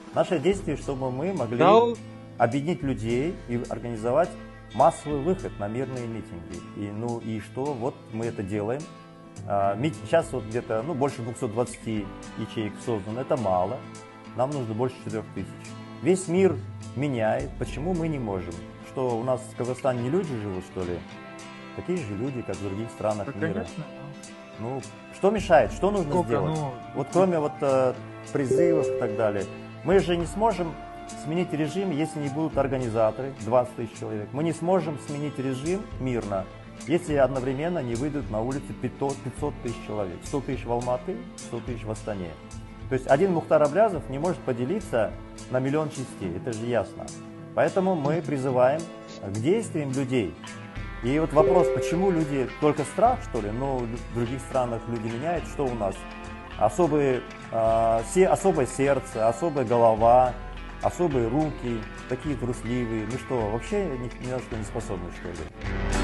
Наше действие, чтобы мы могли Да, объединить людей и организовать массовый выход на мирные митинги. И что? Вот мы это делаем. Сейчас вот где-то больше 220 ячеек создано. Это мало. Нам нужно больше 4000. Весь мир меняет. Почему мы не можем? Что у нас в Казахстане не люди живут, что ли? Такие же люди, как в других странах да, мира. конечно. Ну, что мешает? Что нужно Сколько, сделать? Вот кроме призывов и так далее. Мы же не сможем сменить режим, если не будут организаторы, 20 тысяч человек. Мы не сможем сменить режим мирно, если одновременно не выйдут на улицы 500 тысяч человек. 100 тысяч в Алматы, 100 тысяч в Астане. То есть один Мухтар Аблязов не может поделиться на миллион частей, это же ясно. Поэтому мы призываем к действиям людей. И вот вопрос, почему люди, только страх, что ли? Но в других странах люди меняют, что у нас? Особое сердце, особая голова, особые руки, такие трусливые. Мы что, вообще ни на что не способны, что ли?